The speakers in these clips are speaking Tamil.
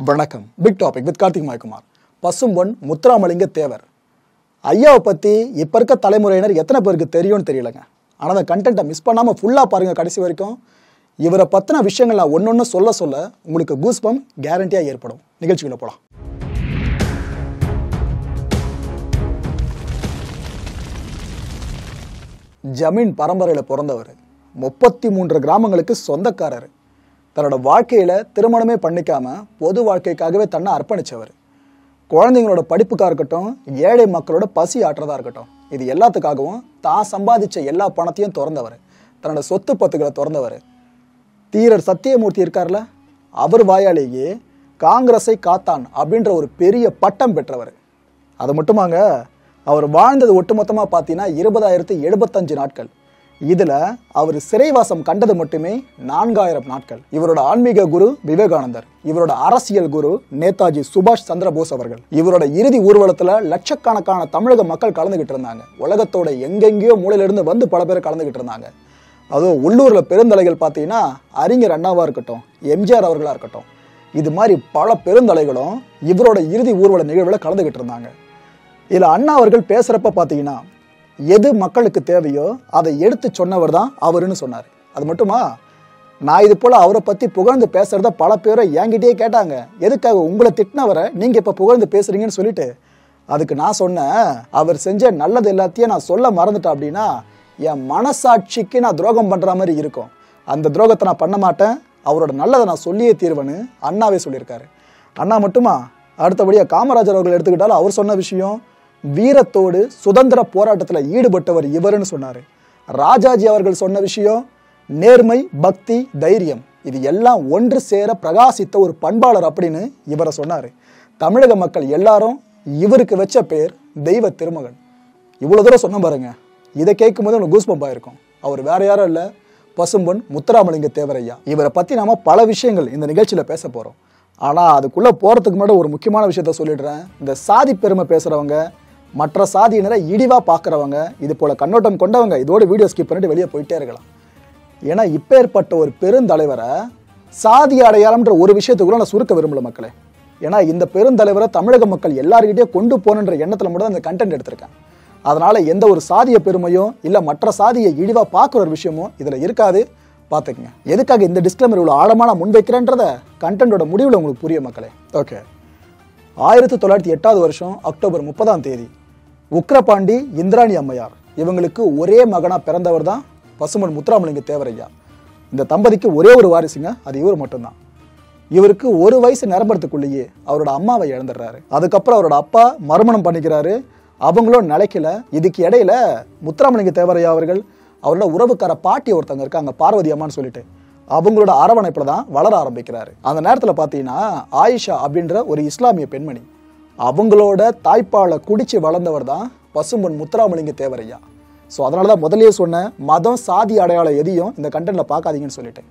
வணக்கம். Big topic with Karthik Mayakumar. Pasumpon Muthuramalinga Thevar ஐயாவை பற்றி இப்போ இருக்க தலைமுறையினர் எத்தனை பேருக்கு தெரியும்னு தெரியலங்க. ஆனால் அந்த கண்டென்ட்டை மிஸ் பண்ணாமல் ஃபுல்லாக பாருங்கள் கடைசி வரைக்கும். இவரை பற்றின விஷயங்கள் நான் ஒன்று சொல்ல உங்களுக்கு கூஸ்பம் கேரண்டியாக ஏற்படும். நிகழ்ச்சிகளை போகலாம். ஜமீன் பரம்பரையில் பிறந்தவர், 33 கிராமங்களுக்கு சொந்தக்காரர், தன்னோட வாழ்க்கையில் திருமணமே பண்ணிக்காம பொது வாழ்க்கைக்காகவே தன்னை அர்ப்பணித்தவர், குழந்தைங்களோட படிப்புக்காக இருக்கட்டும், ஏழை மக்களோட பசி ஆற்றுறதா இருக்கட்டும், இது எல்லாத்துக்காகவும் தான் சம்பாதிச்ச எல்லா பணத்தையும் திறந்தவர், தன்னோட சொத்து பத்துக்களை திறந்தவர். தீரர் சத்தியமூர்த்தி இருக்கார்ல, அவர் வாயாலேயே காங்கிரஸை காத்தான் அப்படின்ற ஒரு பெரிய பட்டம் பெற்றவர். அது மட்டுமாங்க, அவர் வாழ்ந்தது ஒட்டுமொத்தமாக பார்த்தீங்கன்னா 20,075 நாட்கள். இதில் அவர் சிறைவாசம் கண்டது மட்டுமே 4000 நாட்கள். இவரோட ஆன்மீக குரு விவேகானந்தர், இவரோட அரசியல் குரு நேதாஜி சுபாஷ் சந்திர போஸ் அவர்கள். இவரோட இறுதி ஊர்வலத்தில் லட்சக்கணக்கான தமிழக மக்கள் கலந்துகிட்டு இருந்தாங்க. உலகத்தோட எங்கெங்கேயோ மூலையிலிருந்து வந்து பல பேர் கலந்துகிட்டு இருந்தாங்க. அதுவும் உள்ளூரில் பெருந்தலைகள் பார்த்தீங்கன்னா அறிஞர் அண்ணாவாக இருக்கட்டும், எம்ஜிஆர் அவர்களாக இருக்கட்டும், இது மாதிரி பல பெருந்தலைகளும் இவரோட இறுதி ஊர்வல நிகழ்வில் கலந்துகிட்டு இருந்தாங்க. இதில் அண்ணா அவர்கள் பேசுகிறப்ப பார்த்தீங்கன்னா எது மக்களுக்கு தேவையோ அதை எடுத்து சொன்னவர் தான் அவருன்னு சொன்னார். அது மட்டுமா, நான் இது போல் அவரை பற்றி புகழ்ந்து பேசுகிறத பல பேரை என்கிட்டயே கேட்டாங்க, எதுக்காக உங்களை திட்டினவரை நீங்கள் இப்போ புகழ்ந்து பேசுகிறீங்கன்னு சொல்லிட்டு. அதுக்கு நான் சொன்னேன், அவர் செஞ்ச நல்லது எல்லாத்தையும் நான் சொல்ல மறந்துட்டேன் அப்படின்னா என் மனசாட்சிக்கு நான் துரோகம் பண்ணுற மாதிரி இருக்கும். அந்த துரோகத்தை நான் பண்ண மாட்டேன், அவரோட நல்லதை நான் சொல்லியே தீர்வேன்னு அண்ணாவே சொல்லியிருக்காரு. அண்ணா மட்டுமா, அடுத்தபடியாக காமராஜர் அவர்கள் எடுத்துக்கிட்டாலும் அவர் சொன்ன விஷயம், வீரத்தோடு சுதந்திர போராட்டத்தில் ஈடுபட்டவர் இவருன்னு சொன்னார். ராஜாஜி அவர்கள் சொன்ன விஷயம் நேர்மை, பக்தி, தைரியம், இது எல்லாம் ஒன்று சேர பிரகாசித்த ஒரு பண்பாளர் அப்படின்னு இவரை சொன்னார். தமிழக மக்கள் எல்லாரும் இவருக்கு வச்ச பேர் தெய்வ திருமகன். இவ்வளோ தூரம் சொன்ன பாருங்க, இதை கேட்கும் போது உங்களுக்கு கூஸ்பம்பாக இருக்கும். அவர் வேற யாரும் இல்லை, பசும்பொன் முத்துராமலிங்க தேவரையா. இவரை பற்றி நாம பல விஷயங்கள் இந்த நிகழ்ச்சியில் பேச போகிறோம். ஆனால் அதுக்குள்ளே போகிறதுக்கு முன்னாடி ஒரு முக்கியமான விஷயத்த சொல்லிடுறேன். இந்த சாதி பெருமை பேசுகிறவங்க, மற்ற சாதியினரை இழிவாக பார்க்குறவங்க, இது போல் கண்ணோட்டம் கொண்டவங்க இதோட வீடியோ ஸ்கிப் பண்ணிட்டு வெளியே போயிட்டே இருக்கலாம். ஏன்னா இப்பேற்பட்ட ஒரு பெருந்தலைவரை சாதி அடையாளம்ன்ற ஒரு விஷயத்துக்குள்ள நான் சுருக்க விரும்பல மக்களே. ஏன்னா இந்த பெருந்தலைவரை தமிழக மக்கள் எல்லார்கிட்டே கொண்டு போகணுன்ற எண்ணத்தில் மட்டும் அந்த கண்டென்ட் எடுத்திருக்கேன். அதனால் எந்த ஒரு சாதிய பெருமையும் இல்லை மற்ற சாதியை இழிவாக பார்க்குற ஒரு விஷயமும் இதில் இருக்காது, பார்த்துக்குங்க. எதுக்காக இந்த டிஸ்க்ளைமர் இவ்வளோ ஆழமான முன்வைக்கிறேன்றத கண்டென்ட்டோட முடிவில் உங்களுக்கு புரிய மக்களே. ஓகே, 1908 வருஷம் அக்டோபர் 30 உக்கிரபாண்டி இந்திராணி அம்மையார் இவங்களுக்கு ஒரே மகனாக பிறந்தவர் தான் பசும்பொன் முத்துராமலிங்க தேவரையா. இந்த தம்பதிக்கு ஒரே ஒரு வாரிசுங்க, அது இவர் மட்டும்தான். இவருக்கு 1 வயசு நிரம்புறதுக்குள்ளேயே அவரோட அம்மாவை இழந்துடுறாரு. அதுக்கப்புறம் அவரோட அப்பா மறுமணம் பண்ணிக்கிறாரு, அவங்களும் நிலைக்கல. இதுக்கு இடையில முத்துராமலிங்க தேவரையா அவர்கள் அவரோட உறவுக்கார பாட்டி ஒருத்தவங்க இருக்காங்க, பார்வதி அம்மான்னு சொல்லிட்டு, அவங்களோட அரவணைப்பில் தான் வளர ஆரம்பிக்கிறாரு. அந்த நேரத்தில் பார்த்தீங்கன்னா ஆயிஷா அப்படின்ற ஒரு இஸ்லாமிய பெண்மணி, அவங்களோட தாய்ப்பாலை குடிச்சு வளர்ந்தவர் தான் பசும்பொன் முத்துராமலிங்க தேவரையா. ஸோ அதனால தான் முதலே சொன்னேன், மதம் சாதி அடையாளம் எதையும் இந்த கண்டென்ட்டில் பார்க்காதீங்கன்னு சொல்லிட்டேன்.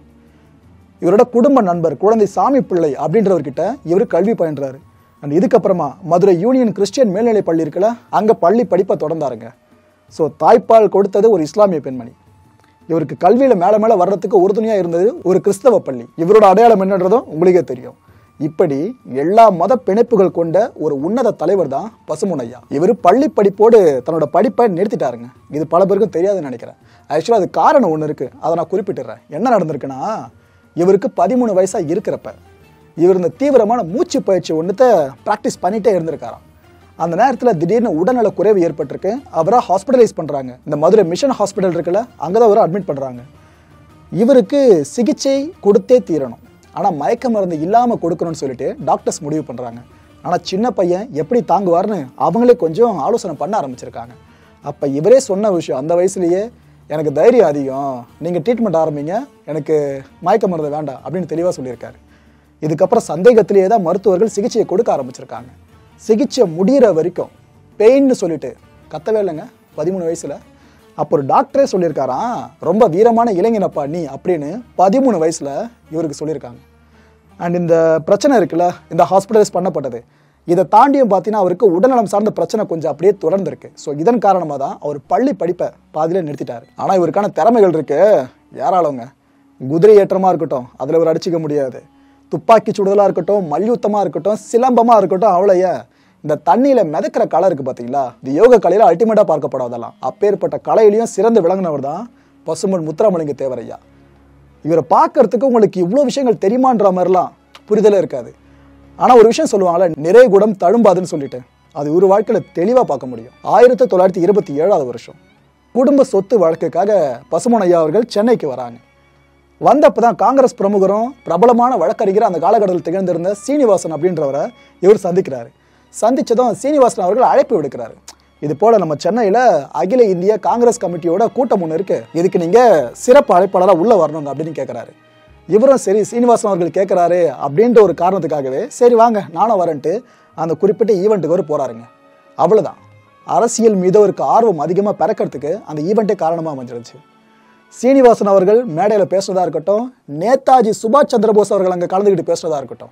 இவரோட குடும்ப நண்பர் குழந்தை சாமி பிள்ளை அப்படின்றவர்கிட்ட இவர் கல்வி பயின்றாரு. அண்ட் இதுக்கப்புறமா மதுரை யூனியன் கிறிஸ்டியன் மேல்நிலை பள்ளி இருக்குல்ல, அங்கே பள்ளி படிப்பை தொடர்ந்தாருங்க. ஸோ தாய்ப்பால் கொடுத்தது ஒரு இஸ்லாமிய பெண்மணி. இவருக்கு கல்வியில் மேலே மேலே வர்றதுக்கு உறுதுணையாக இருந்தது ஒரு கிறிஸ்தவ பள்ளி. இவரோட அடையாளம் என்னன்றதும் உங்களுக்கே தெரியும். இப்படி எல்லா மத பிணைப்புகள் கொண்ட ஒரு உன்னத தலைவர் தான் பசும்பொன் ஐயா. இவர் பள்ளி படிப்போடு தன்னோட படிப்பை நிறுத்திட்டாருங்க. இது பல பேருக்கும் தெரியாதுன்னு நினைக்கிறேன். ஆக்சுவலாக அது காரணம் ஒன்று இருக்குது, அதை நான் குறிப்பிட்டுறேன். என்ன நடந்திருக்குன்னா, இவருக்கு 13 வயசாக இருக்கிறப்ப இவர் இந்த தீவிரமான மூச்சு பயிற்சி ஒன்றுத்தை ப்ராக்டிஸ் பண்ணிகிட்டே இருந்திருக்காராம். அந்த நேரத்தில் திடீர்னு உடல்நல குறைவு ஏற்பட்டிருக்கு. அவரை ஹாஸ்பிட்டலைஸ் பண்ணுறாங்க. இந்த மதுரை மிஷன் ஹாஸ்பிட்டல் இருக்குல்ல, அங்கே தான் அவரை அட்மிட் பண்ணுறாங்க. இவருக்கு சிகிச்சை கொடுத்தே தீரணும், ஆனால் மயக்க மருந்து இல்லாமல் கொடுக்கணும்னு சொல்லிட்டு டாக்டர்ஸ் முடிவு பண்ணுறாங்க. ஆனால் சின்ன பையன் எப்படி தாங்குவார்னு அவங்களே கொஞ்சம் ஆலோசனை பண்ண ஆரம்பிச்சிருக்காங்க. அப்போ இவரே சொன்ன விஷயம், அந்த வயசுலேயே எனக்கு தைரியம் அதிகம், நீங்கள் ட்ரீட்மெண்ட் ஆரம்பிங்க, எனக்கு மயக்க மருந்து வேண்டாம் அப்படின்னு தெளிவாக சொல்லியிருக்காரு. இதுக்கப்புறம் சந்தேகத்திலேயே தான் மருத்துவர்கள் சிகிச்சையை கொடுக்க ஆரம்பிச்சிருக்காங்க. சிகிச்சை முடிகிற வரைக்கும் பெயின்னு சொல்லிட்டு கத்தவே இல்லைங்க 13 வயசில். அப்போ ஒரு டாக்டரே சொல்லியிருக்காராம், ரொம்ப வீரமான இளைஞனப்பா நீ அப்படின்னு 13 வயசில் இவருக்கு சொல்லியிருக்காங்க. அண்ட் இந்த பிரச்சனை இருக்குல்ல, இந்த ஹாஸ்பிட்டலைஸ் பண்ணப்பட்டது, இதை தாண்டியும் பார்த்தீங்கன்னா அவருக்கு உடல்நலம் சார்ந்த பிரச்சனை கொஞ்சம் அப்படியே தொடர்ந்துருக்கு. ஸோ இதன் காரணமாக தான் அவர் பள்ளி படிப்பை பாதியிலே நிறுத்திட்டார். ஆனால் இவருக்கான திறமைகள் இருக்கு, யாராலங்க. குதிரை ஏற்றமாக இருக்கட்டும், அதில் அவர் அடிச்சிக்க முடியாது. துப்பாக்கி சுடுதலாக இருக்கட்டும், மல்யுத்தமாக இருக்கட்டும், சிலம்பமாக இருக்கட்டும், அவ்வளைய இந்த தண்ணியில மிதக்கிற கலை இருக்கு பார்த்தீங்களா, இந்த யோக கலையில் அல்டிமேட்டாக பார்க்கப்படாதெல்லாம். அப்பேற்பட்ட கலையிலையும் சிறந்து விளங்கினவர் தான் பசும்பொன் முத்துராமலிங்க தேவரையா. இவரை பார்க்கறதுக்கு உங்களுக்கு இவ்வளோ விஷயங்கள் தெரியுமான்ற மாதிரிலாம் புரிதலே இருக்காது. ஆனால் ஒரு விஷயம் சொல்லுவாங்களே, நிறை குடம் தழும்பாதுன்னு சொல்லிட்டு, அது ஒரு வாழ்க்கையில் தெளிவாக பார்க்க முடியும். 1927 வருஷம் குடும்ப சொத்து வழக்குக்காக பசும்பொன் ஐயா அவர்கள் சென்னைக்கு வராங்க. வந்தப்போ தான் காங்கிரஸ் பிரமுகரும் பிரபலமான வழக்கறிஞர் அந்த காலகட்டத்தில் திகழ்ந்திருந்த சீனிவாசன் அப்படின்றவரை இவர் சந்திக்கிறாரு. சந்திச்சதும் சீனிவாசன் அவர்கள் அழைப்பு விடுக்கிறாரு. இது போல நம்ம சென்னையில் அகில இந்திய காங்கிரஸ் கமிட்டியோட கூட்டம் ஒன்று இருக்கு, இதுக்கு நீங்க சிறப்பு அழைப்பாளராக உள்ள வரணுங்க அப்படின்னு கேட்கிறாரு. இவரும் சரி, சீனிவாசன் அவர்கள் கேட்கிறாரு அப்படின்ற ஒரு காரணத்துக்காகவே சரி வாங்க நானும் வரேன்ட்டு அந்த குறிப்பிட்ட ஈவெண்ட்டுக்கு ஒரு போறாருங்க. அவ்வளவுதான், அரசியல் மீது அவருக்கு ஆர்வம் அதிகமாக பிறக்கிறதுக்கு அந்த ஈவெண்ட்டே காரணமாக அமைஞ்சிருச்சு. சீனிவாசன் அவர்கள் மேடையில் பேசுறதா இருக்கட்டும், நேதாஜி சுபாஷ் சந்திரபோஸ் அவர்கள் அங்கே கலந்துக்கிட்டு பேசுறதா இருக்கட்டும்,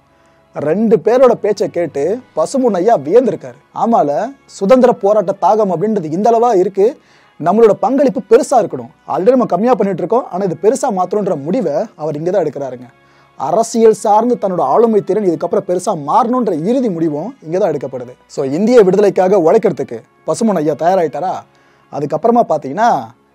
2 பேரோட பேச்சை கேட்டு பசும்பொன் ஐயா வியந்திருக்காரு. ஆமால, சுதந்திர போராட்ட தாகம் அப்படின்றது இந்த அளவா இருக்கு, நம்மளோட பங்களிப்பு பெருசா இருக்கணும், ஆல்ரெடி நம்ம கம்மியா பண்ணிட்டு இருக்கோம், ஆனா இது பெருசா மாற்றணுன்ற முடிவை அவர் இங்கே தான் எடுக்கிறாருங்க. அரசியல் சார்ந்து தன்னோட ஆளுமை திறன் இதுக்கப்புறம் பெருசா மாறணுன்ற இறுதி முடிவும் இங்கே தான் எடுக்கப்படுது. ஸோ இந்திய விடுதலைக்காக உழைக்கிறதுக்கு பசும்பொன் ஐயா தயாராயிட்டாரா? அதுக்கப்புறமா பார்த்தீங்கன்னா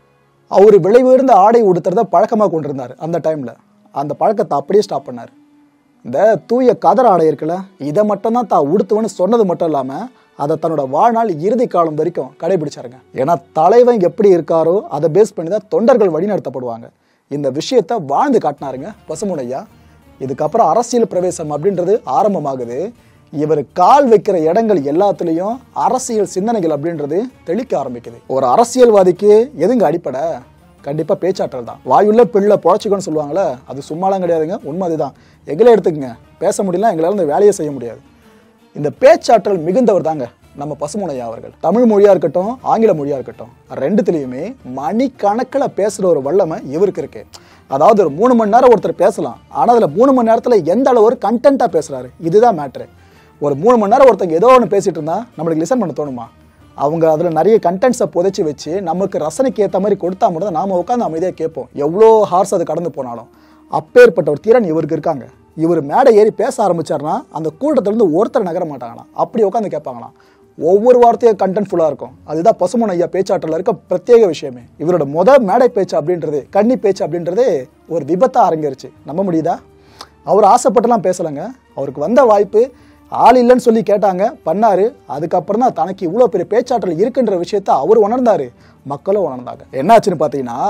அவர் விலை உயர்ந்த ஆடை உடுத்துறத பழக்கமாக கொண்டிருந்தார். அந்த டைமில் அந்த பழக்கத்தை அப்படியே ஸ்டாப் பண்ணார். இந்த தூய கதர் ஆடை இருக்குல்ல, இதை மட்டும்தான் தான் உடுத்துவன்னு சொன்னது மட்டும் இல்லாமல் அதை தன்னோட வாழ்நாள் இறுதி காலம் வரைக்கும் கடைபிடிச்சாருங்க. ஏன்னா தலைவன் எப்படி இருக்காரோ அதை பேஸ் பண்ணி தான் தொண்டர்கள் வழிநடத்தப்படுவாங்க. இந்த விஷயத்தை வாழ்ந்து காட்டினாருங்க பசும்பொன் ஐயா. இதுக்கப்புறம் அரசியல் பிரவேசம் அப்படின்றது ஆரம்பமாகுது. இவர் கால் வைக்கிற இடங்கள் எல்லாத்துலேயும் அரசியல் சிந்தனைகள் அப்படின்றது தெளிக்க ஆரம்பிக்குது. ஒரு அரசியல்வாதிக்கு எதுங்க அடிப்படை? கண்டிப்பாக பேச்சாற்றல் தான். வாயுள்ள பிள்ளை பொழைச்சிக்கணும்னு சொல்லுவாங்களே, அது சும்மாலாம் கிடையாதுங்க, உண்மை அதுதான். எங்களை எடுத்துக்கங்க, பேச முடியல, எங்களால் இந்த வேலையை செய்ய முடியாது. இந்த பேச்சாற்றல் மிகுந்தவர் தாங்க நம்ம பசும்பொன் ஐயா அவர்கள். தமிழ் மொழியாக இருக்கட்டும், ஆங்கில மொழியாக இருக்கட்டும், ரெண்டுத்துலேயுமே மணிக்கணக்கில் பேசுகிற ஒரு வல்லமை இவருக்கு இருக்கு. அதாவது ஒரு 3 மணி நேரம் ஒருத்தர் பேசலாம், ஆனால் அதில் 3 மணி நேரத்தில் எந்த அளவு ஒரு கண்டென்ட்டாக பேசுகிறாரு, இதுதான் மேட்ரு. ஒரு 3 மணி நேரம் ஒருத்தங்க ஏதோ ஒன்று பேசிகிட்டு இருந்தால் நம்மளுக்கு லிசன் பண்ண தோணுமா? அவங்க அதில் நிறைய கண்டென்ட்ஸை புதைச்சி வச்சு நமக்கு ரசனைக்கு ஏற்ற மாதிரி கொடுத்தா மட்டும் நாம் உட்காந்து அமைதியாக கேட்போம், எவ்வளோ ஹார்ஸ் அது கடந்து போனாலும். அப்பேற்பட்ட ஒரு திறன் இவருக்கு இருக்காங்க. இவர் மேடை ஏறி பேச ஆரம்பிச்சார்னா அந்த கூட்டத்திலேருந்து ஒருத்தர் நகர மாட்டாங்களாம், அப்படி உட்காந்து கேட்பாங்களாம். ஒவ்வொரு வார்த்தையும் கண்டென்ட் ஃபுல்லாக இருக்கும். அதுதான் பசும்பொன் ஐயா பேச்சாற்றல இருக்க பிரத்யேக விஷயமே. இவரோட மேடை பேச்சு அப்படின்றது, கன்னி பேச்சு அப்படின்றது ஒரு விபத்தாக அரங்கேறிச்சு. நம்ப முடியுதா? அவர் ஆசைப்பட்டுலாம் பேசலைங்க. அவருக்கு வந்த வாய்ப்பு, ஆள் இல்லைன்னு சொல்லி கேட்டாங்க, பண்ணாரு. அதுக்கப்புறம் தான் தனக்கு இவ்வளோ பெரிய பேச்சாற்றல் இருக்குன்ற விஷயத்த அவர் உணர்ந்தாரு, மக்களும் உணர்ந்தாங்க. என்னாச்சுன்னு பார்த்தீங்கன்னா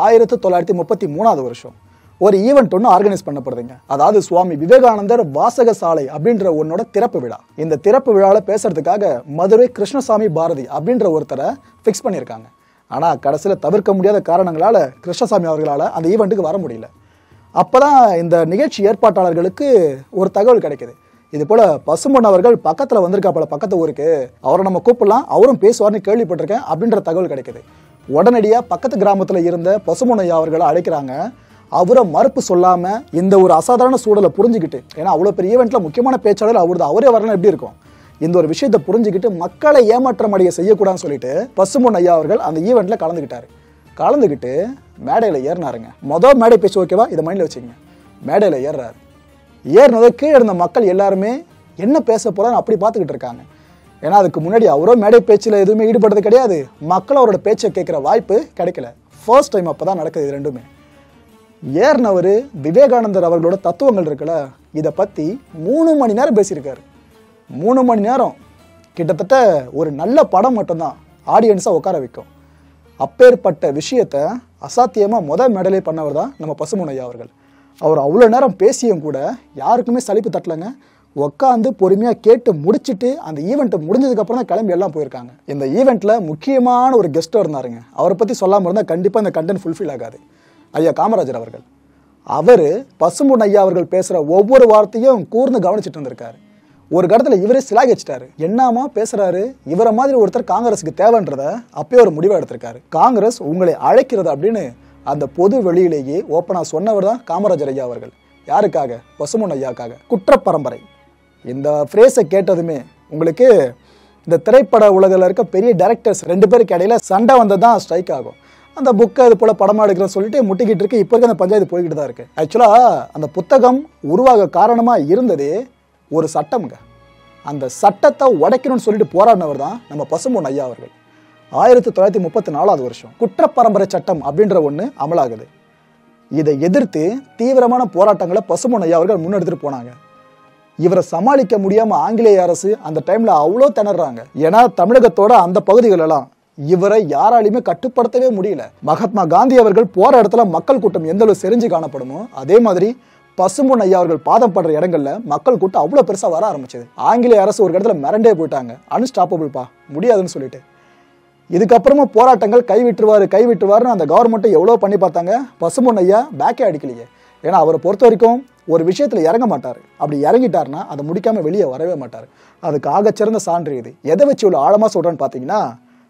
1933 வருஷம் ஒரு ஈவெண்ட் ஒன்று ஆர்கனைஸ் பண்ணப்படுதுங்க. அதாவது சுவாமி விவேகானந்தர் வாசக சாலை அப்படின்ற ஒன்னோட திறப்பு விழா. இந்த திறப்பு விழாவில் பேசுறதுக்காக மதுரை கிருஷ்ணசாமி பாரதி அப்படின்ற ஒருத்தரை ஃபிக்ஸ் பண்ணியிருக்காங்க. ஆனால் கடைசியில் தவிர்க்க முடியாத காரணங்களால் கிருஷ்ணசாமி அவர்களால் அந்த ஈவெண்ட்டுக்கு வர முடியல. அப்போ தான் இந்த நிகழ்ச்சி ஏற்பாட்டாளர்களுக்கு ஒரு தகவல் கிடைக்குது. இது போல் பசும்பொன் அவர்கள் பக்கத்தில் வந்திருக்காப்பல, பக்கத்து ஊருக்கு, அவரை நம்ம கூப்பிடலாம், அவரும் பேசுவார்னு கேள்விப்பட்டிருக்கேன் அப்படின்ற தகவல் கிடைக்குது. உடனடியாக பக்கத்து கிராமத்தில் இருந்த பசும்பொன் ஐயா அவர்களை அழைக்கிறாங்க. அவரை மறுப்பு சொல்லாமல் இந்த ஒரு அசாதாரண சூழலை புரிஞ்சுக்கிட்டு, ஏன்னா அவ்வளோ பெரிய ஈவெண்ட்டில் முக்கியமான பேச்சாளர் அவர் தான், அவரே வரலாம் எப்படி இருக்கும், இந்த ஒரு விஷயத்தை புரிஞ்சுக்கிட்டு மக்களை ஏமாற்றம் அடைய செய்யக்கூடாதுன்னு சொல்லிட்டு பசும்பொன் ஐயா அவர்கள் அந்த ஈவெண்ட்டில் கலந்துக்கிட்டு மேடையில் ஏறினாருங்க. மேடை பேச்சு ஓகேவா, இதை மைண்டில் வச்சுக்கங்க. மேடையில் ஏறுறாரு. ஏறினதை கீழே இருந்த மக்கள் எல்லாருமே என்ன பேச போகிறான்னு அப்படி பார்த்துக்கிட்டு இருக்காங்க. ஏன்னா அதுக்கு முன்னாடி அவரோ மேடை பேச்சில் எதுவுமே ஈடுபடுறது கிடையாது, மக்கள் அவரோட பேச்சை கேட்குற வாய்ப்பு கிடைக்கல. ஃபர்ஸ்ட் டைம் அப்போ தான் நடக்குது இது ரெண்டுமே. ஏறினவர் விவேகானந்தர் அவர்களோட தத்துவங்கள் இருக்குல்ல, இதை பற்றி 3 மணி நேரம் பேசியிருக்காரு. 3 மணி நேரம் கிட்டத்தட்ட ஒரு நல்ல படம் மட்டும்தான் ஆடியன்ஸாக உட்கார வைக்கும். அப்பேற்பட்ட விஷயத்தை அசாத்தியமாக மேடையிலே பண்ணவர் தான் நம்ம பசும்பொன் ஐயா அவர்கள். அவர் அவ்வளோ நேரம் பேசியும் கூட யாருக்குமே சலிப்பு தட்டலைங்க. உட்காந்து பொறுமையாக கேட்டு முடிச்சுட்டு அந்த ஈவெண்ட்டு முடிஞ்சதுக்கப்புறம் தான் கிளம்பி எல்லாம் போயிருக்காங்க. இந்த ஈவெண்ட்டில் முக்கியமான ஒரு கெஸ்ட்டாக இருந்தாருங்க. அவரை பற்றி சொல்லாமல் இருந்தால் கண்டிப்பாக இந்த கண்டென்ட் ஃபுல்ஃபில் ஆகாது. ஐயா காமராஜர் அவர்கள். அவர் பசும்பொன் ஐயா அவர்கள் பேசுகிற ஒவ்வொரு வார்த்தையும் கூர்ந்து கவனிச்சுட்டு இருந்திருக்காரு. ஒரு கடத்தில் இவரே சிலாகிச்சிட்டாரு. என்னமா பேசுகிறாரு, இவரை மாதிரி ஒருத்தர் காங்கிரஸுக்கு தேவைன்றத அப்பயே ஒரு முடிவை எடுத்திருக்காரு. காங்கிரஸ் உங்களை அழைக்கிறது அப்படின்னு அந்த பொது வெளியிலேயே ஓப்பனாக சொன்னவர் தான் காமராஜர் ஐயா அவர்கள். யாருக்காக? பசும்பொன் ஐயாக்காக. குற்ற பரம்பரை, இந்த ஃப்ரேஸை கேட்டதுமே உங்களுக்கு இந்த திரைப்பட உலகில் இருக்க பெரிய டைரக்டர்ஸ் 2 பேருக்கு இடையில சண்டை வந்தது தான் ஸ்ட்ரைக் ஆகும். அந்த புக்கை இது போல் படமாக எடுக்கிறேன்னு சொல்லிட்டு முட்டிக்கிட்டு இருக்கு. இப்போ இருக்க அந்த பஞ்சாயத்து போய்கிட்டு தான் இருக்குது. ஆக்சுவலாக அந்த புத்தகம் உருவாக காரணமாக இருந்ததே ஒரு சட்டம்ங்க. அந்த சட்டத்தை உடைக்கணும்னு சொல்லிட்டு போராடினவர் தான் நம்ம பசும்பொன் ஐயா அவர்கள். 1934 வருஷம் குற்றப்பரம்பரை சட்டம் அப்படின்ற ஒன்று அமலாகுது. இதை எதிர்த்து தீவிரமான போராட்டங்களை பசும்பொன் ஐயா அவர்கள் முன்னெடுத்துட்டு போனாங்க. இவரை சமாளிக்க முடியாமல் ஆங்கிலேய அரசு அந்த டைமில் அவ்வளோ திணறாங்க. ஏன்னா தமிழகத்தோட அந்த பகுதிகளெல்லாம் இவரை யாராலையுமே கட்டுப்படுத்தவே முடியல. மகாத்மா காந்தி அவர்கள் போற இடத்துல மக்கள் கூட்டம் எந்த அளவு செறிஞ்சு காணப்படுமோ அதே மாதிரி பசும்பொன் ஐயா அவர்கள் பாதம் படுற இடங்கள்ல மக்கள் கூட்டம் அவ்வளோ பெருசாக வர ஆரம்பிச்சது. ஆங்கிலேய அரசு ஒரு இடத்துல மிரண்டே போயிட்டாங்க, அன்ஸ்டாப்பபிள்பா, முடியாதுன்னு சொல்லிட்டு. இதுக்கப்புறமா போராட்டங்கள் கைவிட்டுருவாருன்னு அந்த கவர்மெண்ட்டை எவ்வளோ பண்ணி பார்த்தாங்க. பசும்பொன் ஐயா பேக்கே அடிக்கலையே. ஏன்னா அவரை பொறுத்த வரைக்கும் ஒரு விஷயத்தில் இறங்க மாட்டார். அப்படி இறங்கிட்டாருன்னா அதை முடிக்காமல் வெளியே வரவே மாட்டார். அதுக்கு ஆகச்சிறந்த சான்று இது. எதை வச்சு இவ்வளோ ஆழமாக சொல்கிறேன்னு பார்த்தீங்கன்னா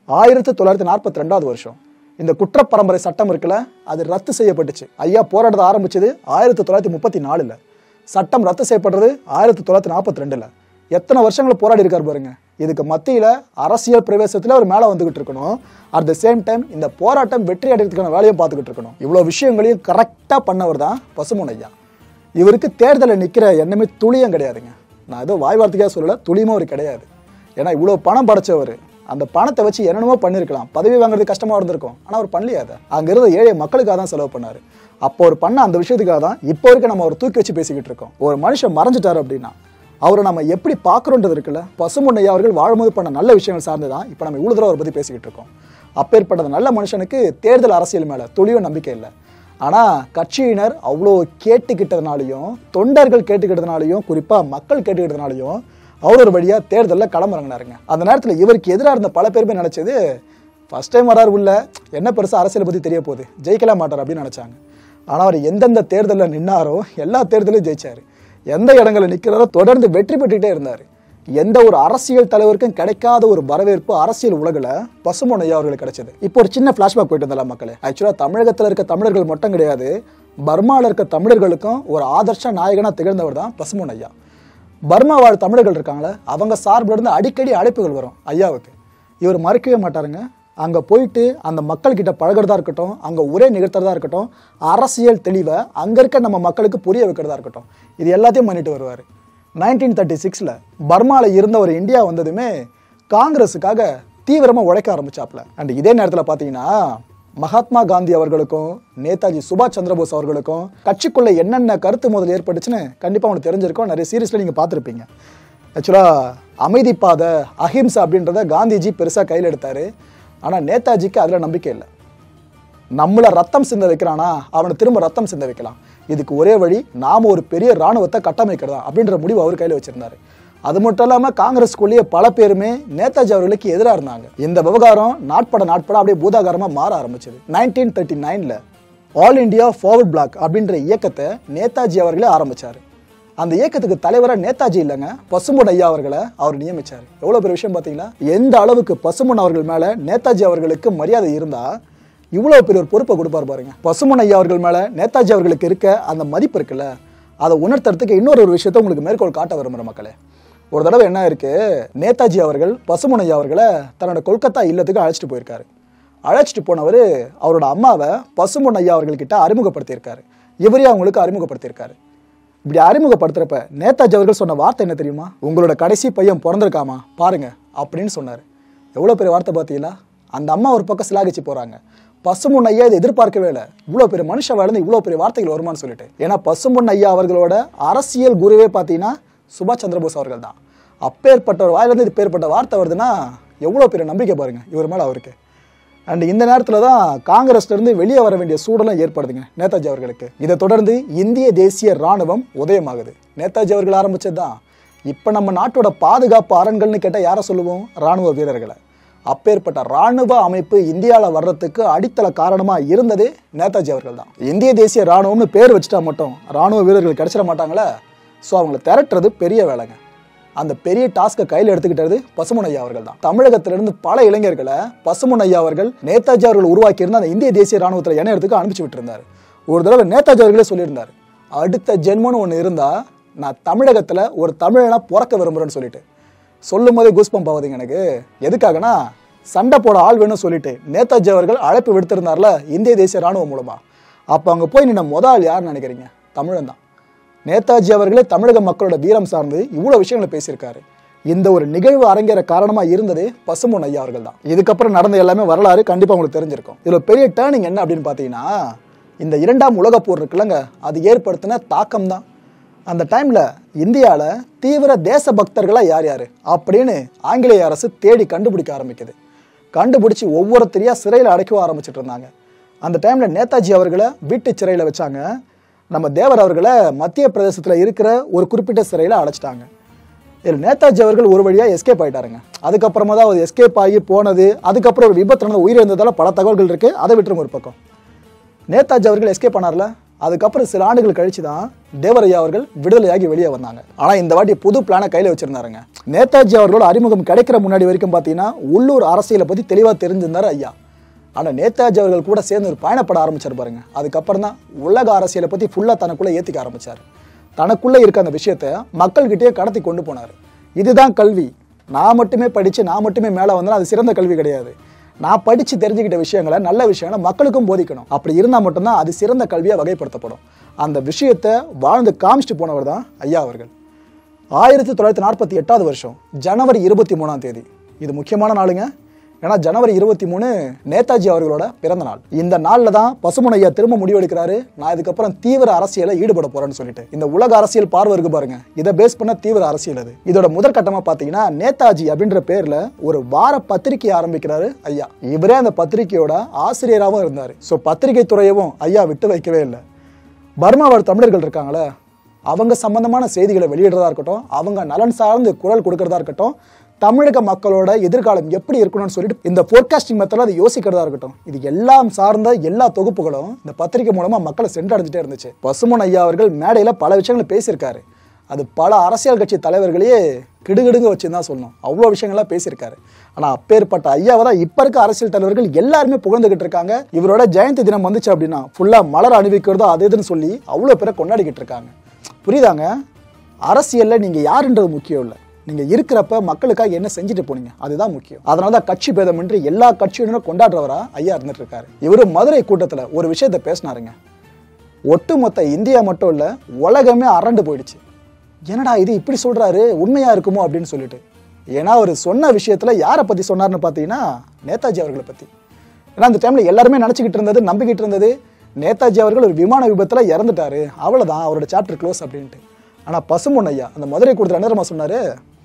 1942 வருஷம் இந்த குற்றப்பரம்பரை சட்டம் இருக்குல்ல, அது ரத்து செய்யப்பட்டுச்சு. ஐயா போராட்டத்தை ஆரம்பிச்சது 1934. சட்டம் ரத்து செய்யப்படுறது 1942. எத்தனை வருஷங்கள் போராடி இருக்காரு பாருங்க. இதுக்கு மத்தியில் அரசியல் பிரவேசத்தில் அவர் மேலே வந்துகிட்டு இருக்கணும். அட் த சேம் டைம் இந்த போராட்டம் வெற்றி அடைகிறதுக்கான வேலையும் பார்த்துக்கிட்டு இருக்கணும். இவ்வளோ விஷயங்களையும் கரெக்டாக பண்ணவர் தான் பசும்பொன் ஐயா. இவருக்கு தேர்தலில் நிற்கிற எண்ணமே துளியும் கிடையாதுங்க. நான் ஏதோ வாய் வார்த்தைக்காக சொல்லலை, துளியுமே அவர் கிடையாது. ஏன்னா இவ்வளோ பணம் படைச்சவர். அந்த பணத்தை வச்சு என்னென்னமோ பண்ணியிருக்கலாம். பதவி வாங்குறது கஷ்டமாக இருந்திருக்கும். ஆனால் அவர் பண்ணலையாத. அங்கே இருந்த ஏழை மக்களுக்காக தான் செலவு பண்ணார். அப்போ அவர் பண்ண அந்த விஷயத்துக்காக தான் இப்போ வரைக்கும் நம்ம அவர் தூக்கி வச்சு பேசிக்கிட்டு இருக்கோம். ஒரு மனுஷன் மறைஞ்சிட்டார் அப்படின்னா அவரை நம்ம எப்படி பார்க்குறோன்றது இருக்குல்ல. பசும்பொன் ஐயா அவர்கள் வாழும்போது பண்ண நல்ல விஷயங்கள் சார்ந்து தான் இப்போ நம்ம இவ்வளோ தூரம் அவரை பற்றி பேசிக்கிட்டு இருக்கோம். அப்பேற்பட்ட நல்ல மனுஷனுக்கு தேர்தல் அரசியல் மேலே துளியும் நம்பிக்கை இல்லை. ஆனால் கட்சியினர் அவ்வளோ கேட்டுக்கிட்டதுனாலையும் தொண்டர்கள் கேட்டுக்கிட்டதுனாலையும் குறிப்பாக மக்கள் கேட்டுக்கிட்டதுனாலையும் அவர் ஒரு வழியாக தேர்தலில் களமிறங்கினாருங்க. அந்த நேரத்தில் இவருக்கு எதிராக இருந்த பல பேருமே நினச்சது ஃபஸ்ட் டைம் வராரு உள்ள, என்ன பெருசாக அரசியலை பற்றி தெரிய போகுது, ஜெயிக்கலாம் மாட்டார் அப்படின்னு நினச்சாங்க. ஆனால் அவர் எந்தெந்த தேர்தலில் நின்னாரோ எல்லா தேர்தலையும் ஜெயிச்சார். எந்த இடங்களில் நிற்கிறாரோ தொடர்ந்து வெற்றி பெற்றுகிட்டே இருந்தார். எந்த ஒரு அரசியல் தலைவருக்கும் கிடைக்காத ஒரு வரவேற்பு அரசியல் உலகில் பசும்பொன் ஐயா அவர்களுக்கு கிடைச்சது. இப்போ ஒரு சின்ன ஃப்ளாஷ்பேக் போயிட்டு இருந்தாலும் மக்களே. ஆக்சுவலாக தமிழகத்தில் இருக்க தமிழர்கள் மட்டும் கிடையாது, பர்மாவில் இருக்க தமிழர்களுக்கும் ஒரு ஆதர்ஷ நாயகனாக திகழ்ந்தவர் தான் பசும்பொன் ஐயா. பர்மா வாழ் தமிழர்கள் இருக்காங்களே, அவங்க சார்பில் இருந்து அடிக்கடி அழைப்புகள் வரும் ஐயாவுக்கு. இவர் மறுக்கவே மாட்டாருங்க. அங்கே போயிட்டு அந்த மக்கள்கிட்ட பழகிறதா இருக்கட்டும், அங்கே உரை நிகழ்த்துறதா இருக்கட்டும், அரசியல் தெளிவை அங்கே இருக்க நம்ம மக்களுக்கு புரிய வைக்கிறதா இருக்கட்டும், இது எல்லாத்தையும் பண்ணிட்டு வருவார். 1936 பர்மாவில் இருந்த ஒரு இந்தியா வந்ததுமே காங்கிரஸுக்காக தீவிரமாக உழைக்க ஆரம்பிச்சாப்ல. அண்ட் இதே நேரத்தில் பார்த்தீங்கன்னா மகாத்மா காந்தி அவர்களுக்கும் நேதாஜி சுபாஷ் சந்திரபோஸ் அவர்களுக்கும் கட்சிக்குள்ள என்னென்ன கருத்து மோதல் ஏற்பட்டுச்சுன்னு கண்டிப்பாக உங்களுக்கு தெரிஞ்சிருக்கும். நிறைய சீரியஸில் நீங்கள் பார்த்துருப்பீங்க. ஆக்சுவலாக அமைதி பாதை அஹிம்சா அப்படின்றத காந்திஜி பெருசாக கையில் எடுத்தார். ஆனால் நேதாஜிக்கு அதில் நம்பிக்கை இல்லை. நம்மளை ரத்தம் சிந்த வைக்கிறானா அவனை திரும்ப ரத்தம் சிந்த வைக்கலாம். இதுக்கு ஒரே வழி நாம் ஒரு பெரிய இராணுவத்தை கட்டமைக்கிறதா அப்படின்ற முடிவு அவர் கையில் வச்சிருந்தாரு. அது மட்டும் இல்லாமல் காங்கிரஸ்குள்ளேயே பல பேருமே நேதாஜி அவர்களுக்கு எதிராக இருந்தாங்க. இந்த விவகாரம் நாட்பட அப்படியே பூதாகாரமாக மாற ஆரம்பிச்சது. 1939 ஆல் இண்டியா ஃபார்வர்ட் பிளாக் அப்படின்ற இயக்கத்தை நேதாஜி அவர்களே ஆரம்பிச்சார். அந்த இயக்கத்துக்கு தலைவராக நேதாஜி இல்லைங்க, பசும்பொன் ஐயா அவர்களை அவர் நியமிச்சார். எவ்வளோ பெரிய விஷயம் பார்த்தீங்களா? எந்த அளவுக்கு பசும்பொன் அவர்கள் மேலே நேதாஜி அவர்களுக்கு மரியாதை இருந்தால் இவ்வளோ பெரிய ஒரு பொறுப்பை கொடுப்பார் பாருங்க. பசும்பொன் ஐயா அவர்கள் மேலே நேதாஜி அவர்களுக்கு இருக்க அந்த மதிப்பு இருக்குல்ல, அதை உணர்த்துறதுக்கு இன்னொரு விஷயத்தை உங்களுக்கு மேற்கோள் காட்ட விரும்புகிற மக்களே. ஒரு தடவை என்ன இருக்கு, நேதாஜி அவர்கள் பசும்பொன் ஐயா அவர்களை தன்னோட கொல்கத்தா இல்லத்துக்கு அழைச்சிட்டு போயிருக்காரு. அழைச்சிட்டு போனவர் அவரோட அம்மாவை பசும்பொன் ஐயா அவர்கள்கிட்ட அறிமுகப்படுத்தியிருக்காரு. இவரே அவங்களுக்கு அறிமுகப்படுத்தியிருக்காரு. இப்படி அறிமுகப்படுத்துறப்ப நேதாஜி அவர்கள் சொன்ன வார்த்தை என்ன தெரியுமா? உங்களோட கடைசி பையன் பிறந்திருக்காமா பாருங்க அப்படின்னு சொன்னார். எவ்வளோ பெரிய வார்த்தை பார்த்தீங்களா? அந்த அம்மா ஒரு பக்கம் சிலாகிச்சு போகிறாங்க. பசும்பொன் ஐயா இதை எதிர்பார்க்கவே இல்லை. இவ்வளோ பெரிய மனுஷன் வாழ்ந்து இவ்வளோ பெரிய வார்த்தைகள் வருமானு சொல்லிட்டு. ஏன்னா பசும்பொன் ஐயா அவர்களோட அரசியல் குருவே பார்த்தீங்கன்னா சுபாஷ் சந்திரபோஸ் அவர்கள் தான். அப்பேற்பட்ட ஒரு வாயிலிருந்து இது பேர்பட்ட வார்த்தை வருதுன்னா எவ்வளோ பெரிய நம்பிக்கை பாருங்க இவர் மேலே அவருக்கு. அண்ட் இந்த நேரத்தில் தான் காங்கிரஸ்லேருந்து வெளியே வர வேண்டிய சூழலும் ஏற்படுதுங்க நேதாஜி அவர்களுக்கு. இதை தொடர்ந்து இந்திய தேசிய இராணுவம் உதயமாகுது. நேதாஜி அவர்கள் ஆரம்பிச்சது தான். இப்போ நம்ம நாட்டோட பாதுகாப்பு அரண்கள்னு கேட்டால் யாரை சொல்லுவோம்? இராணுவ வீரர்களை. அப்பேற்பட்ட இராணுவ அமைப்பு இந்தியாவில் வர்றதுக்கு அடித்தள காரணமாக இருந்ததே நேதாஜி அவர்கள் தான். இந்திய தேசிய இராணுவம்னு பேர் வச்சுட்டா மட்டும் இராணுவ வீரர்கள் கிடைச்சிட மாட்டாங்களே. ஸோ அவங்களை திரட்டுறது பெரிய வேலைங்க. அந்த பெரிய டாஸ்கை கையில் எடுத்துக்கிட்டது பசும்பொன் ஐயா அவர்கள் தான். தமிழகத்திலிருந்து பல இளைஞர்களை பசும்பொன் ஐயா அவர்கள் நேதாஜி அவர்கள் உருவாக்கி இருந்த அந்த இந்திய தேசிய இராணுவத்தில் இணையத்துக்கு அனுப்பிச்சு விட்டுருந்தார். ஒரு தடவை நேதாஜி அவர்களே சொல்லியிருந்தார், அடுத்த ஜென்மன்னு ஒன்று இருந்தால் நான் தமிழகத்தில் ஒரு தமிழனா பிறக்க விரும்புகிறேன்னு சொல்லிட்டு. சொல்லும் போதே கூஸ்பம்ப் ஆகுதுங்க எனக்கு. எதுக்காகனா சண்டை போட ஆள் வேணும்னு சொல்லிட்டு நேதாஜி அவர்கள் அழைப்பு விடுத்திருந்தார்ல இந்திய தேசிய ராணுவம் மூலமா. அப்போ அங்கே போய் நின்ன முதல் யாருன்னு நினைக்கிறீங்க? தமிழன் தான். நேதாஜி அவர்களே தமிழக மக்களோட வீரம் சார்ந்து இவ்வளோ விஷயங்களை பேசியிருக்காரு. இந்த ஒரு நிகழ்வு அரங்கேற காரணமா இருந்ததே பசும்பொன் ஐயா அவர்கள் தான். இதுக்கப்புறம் நடந்த எல்லாமே வரலாறு கண்டிப்பா உங்களுக்கு தெரிஞ்சிருக்கும். இதுல பெரிய டேர்னிங் என்ன அப்படின்னு பாத்தீங்கன்னா, இந்த 2ஆம் உலகப் போர் இருக்குல்லங்க, அது ஏற்படுத்தின தாக்கம் தான். அந்த டைம்ல இந்தியால தீவிர தேச பக்தர்களா யார் யாரு அப்படின்னு ஆங்கிலேய அரசு தேடி கண்டுபிடிக்க ஆரம்பிக்குது. கண்டுபிடிச்சு ஒவ்வொருத்தரையா சிறையில் அடைக்க ஆரம்பிச்சுட்டு இருந்தாங்க. அந்த டைம்ல நேதாஜி அவர்களை வீட்டு சிறையில வச்சாங்க. நம்ம தேவர் அவர்களை மத்திய பிரதேசத்துல இருக்கிற ஒரு குறிப்பிட்ட சிறையில அடைச்சிட்டாங்க. இதில் நேதாஜி அவர்கள் ஒரு வழியாக எஸ்கேப் ஆகிட்டாருங்க. அதுக்கப்புறமா தான் அவர் எஸ்கேப் ஆகி போனது, அதுக்கப்புறம் ஒரு விபத்து நடந்த உயிரிழந்ததால் பல தகவல்கள் இருக்குது. அதை விட்டுருங்க ஒரு பக்கம். நேதாஜி அவர்கள் எஸ்கேப் ஆனார்ல, அதுக்கப்புறம் சில ஆண்டுகள் கழிச்சு தான் தேவரையா அவர்கள் விடுதலையாகி வெளியே வந்தாங்க. ஆனால் இந்த வாட்டி புது பிளானை கையில் வச்சிருந்தாருங்க. நேதாஜி அவர்களோட அறிமுகம் கிடைக்கிற முன்னாடி வரைக்கும் பார்த்தீங்கன்னா உள்ளூர் அரசியலை பற்றி தெளிவாக தெரிஞ்சிருந்தார் ஐயா. ஆனால் நேதாஜி அவர்கள் கூட சேர்ந்து ஒரு பயணப்பட ஆரம்பிச்சார் பாருங்க. அதுக்கப்புறம் தான் உலக அரசியலை பற்றி ஃபுல்லாக தனக்குள்ளே ஏற்றிக்க ஆரம்பித்தார். தனக்குள்ளே இருக்க அந்த விஷயத்தை மக்கள்கிட்டயே கடத்தி கொண்டு போனார். இதுதான் கல்வி. நான் மட்டுமே படித்து நான் மட்டுமே மேலே வந்தாலும் அது சிறந்த கல்வி கிடையாது. நான் படித்து தெரிஞ்சுக்கிட்ட விஷயங்களை, நல்ல விஷயங்களை மக்களுக்கும் போதிக்கணும். அப்படி இருந்தால் மட்டும்தான் அது சிறந்த கல்வியாக வகைப்படுத்தப்படும். அந்த விஷயத்தை வாழ்ந்து காமிச்சிட்டு போனவர் தான் ஐயா அவர்கள். 1948 வருஷம் ஜனவரி 23ஆம் தேதி, இது முக்கியமான நாளுங்க. ஏன்னா ஜனவரி 23 நேதாஜி அவர்களோட பிறந்த நாள். இந்த நாளில் தான் பசும்பொன் ஐயா திரும்ப முடிவெடுக்கிறாரு, நான் இதுக்கப்புறம் தீவிர அரசியலை ஈடுபட போறேன்னு சொல்லிட்டு. இந்த உலக அரசியல் பார்வை இருக்கு பாருங்க, இதை பேஸ் பண்ண தீவிர அரசியல் அது. இதோட முதற்கட்டமா பாத்தீங்கன்னா நேதாஜி அப்படின்ற பேர்ல ஒரு வார பத்திரிகை ஆரம்பிக்கிறாரு ஐயா. இவரே அந்த பத்திரிகையோட ஆசிரியராகவும் இருந்தாரு. ஸோ பத்திரிகை துறையவும் ஐயா விட்டு வைக்கவே இல்லை. பர்மாவோட தமிழர்கள் இருக்காங்களே, அவங்க சம்பந்தமான செய்திகளை வெளியிடுறதா இருக்கட்டும், அவங்க நலன் சார்ந்து குரல் கொடுக்கறதா இருக்கட்டும், தமிழக மக்களோட எதிர்காலம் எப்படி இருக்கணும்னு சொல்லிட்டு இந்த போர்காஸ்டிங் மெத்தட்ல அதை யோசிக்கிறதா இருக்கட்டும், இது எல்லாம் சார்ந்த எல்லா தொகுப்புகளும் இந்த பத்திரிகை மூலமா மக்களை சென்றடைஞ்சிட்டே இருந்துச்சு. பசும்பொன் ஐயா அவர்கள் மேடையில பல விஷயங்களை பேசியிருக்காரு. அது பல அரசியல் கட்சி தலைவர்களையே கிடுகிடுங்க வச்சுன்னு தான் சொல்லணும். அவ்வளோ விஷயங்கள்லாம் பேசியிருக்காரு. ஆனால் அப்பேற்பட்ட ஐயாவை தான் இப்போ இருக்க அரசியல் தலைவர்கள் எல்லாருமே புகழ்ந்துகிட்டு இருக்காங்க. இவரோட ஜெயந்தி தினம் வந்துச்சு அப்படின்னா ஃபுல்லாக மலர் அணிவிக்கிறதோ அது இதுன்னு சொல்லி அவ்வளோ பேரை கொண்டாடிக்கிட்டு இருக்காங்க. புரியுதாங்க? அரசியலில் நீங்கள் யாருன்றது முக்கியம் இல்லை, நீங்கள் இருக்கிறப்ப மக்களுக்காக என்ன செஞ்சுட்டு போனீங்க அதுதான் முக்கியம். அதனால தான் கட்சி பேதமின்றி எல்லா கட்சியினரும் கொண்டாடுறவரா ஐயா இருந்துட்டு இருக்காரு. இவரு மதுரை கூட்டத்தில் ஒரு விஷயத்தை பேசினாருங்க. ஒட்டுமொத்த இந்தியா மட்டும் இல்லை, உலகமே அரண்டு போயிடுச்சு. என்னடா இது இப்படி சொல்றாரு, உண்மையா இருக்குமோ அப்படின்னு சொல்லிட்டு. ஏன்னா அவர் சொன்ன விஷயத்துல யாரை பத்தி சொன்னார்னு பார்த்தீங்கன்னா நேதாஜி அவர்களை பத்தி. ஏன்னா அந்த டைம்ல எல்லாருமே நினைச்சுக்கிட்டு இருந்தது, நம்பிக்கிட்டு இருந்தது, நேதாஜி அவர்கள் ஒரு விமான விபத்துல இறந்துட்டாரு, அவ்வளவுதான் அவரோட சாப்டர் க்ளோஸ் அப்படின்ட்டு. ஆனா பசும்பொன் ஐயா அந்த மதுரை கூட்டத்தில் என்ன தெரியுமா சொன்னாரு?